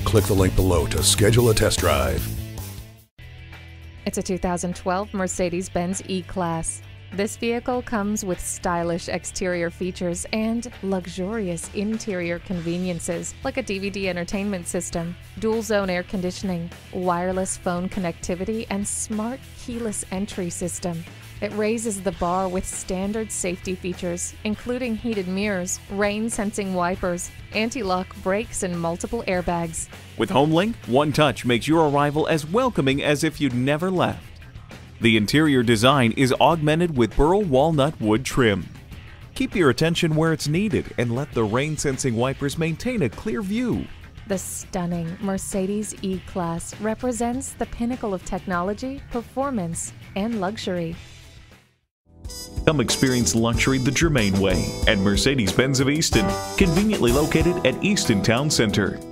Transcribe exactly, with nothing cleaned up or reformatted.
Click the link below to schedule a test drive. It's a two thousand twelve Mercedes-Benz E-Class. This vehicle comes with stylish exterior features and luxurious interior conveniences like a D V D entertainment system, dual-zone air conditioning, wireless phone connectivity, and smart keyless entry system. It raises the bar with standard safety features, including heated mirrors, rain-sensing wipers, anti-lock brakes, and multiple airbags. With HomeLink, one touch makes your arrival as welcoming as if you'd never left. The interior design is augmented with burl walnut wood trim. Keep your attention where it's needed and let the rain-sensing wipers maintain a clear view. The stunning Mercedes E-Class represents the pinnacle of technology, performance, and luxury. Come experience luxury the Germain way at Mercedes-Benz of Easton, conveniently located at Easton Town Center.